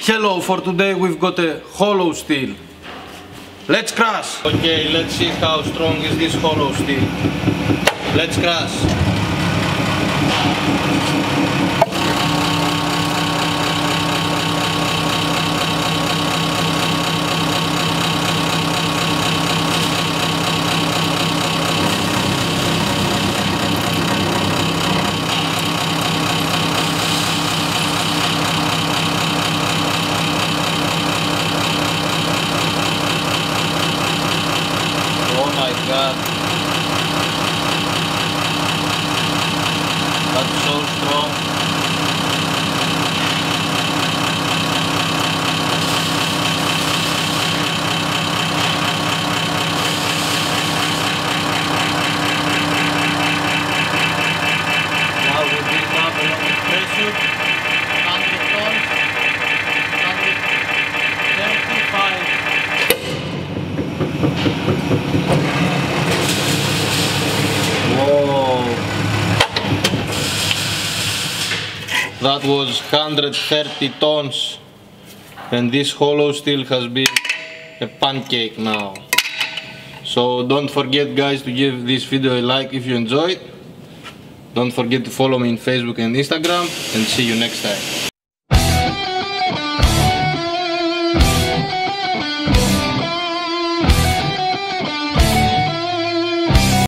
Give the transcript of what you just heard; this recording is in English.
Hello, for today we've got a hollow steel. Let's crash! Okay, let's see how strong is this hollow steel. Let's crash! Oh my god, that's so strong. Now we build up a lot of pressure, 100 tons, 135. Whoa. That was 130 tons, and this hollow steel has been a pancake now. So don't forget, guys, to give this video a like if you enjoyed. Don't forget to follow me on Facebook and Instagram, and see you next time.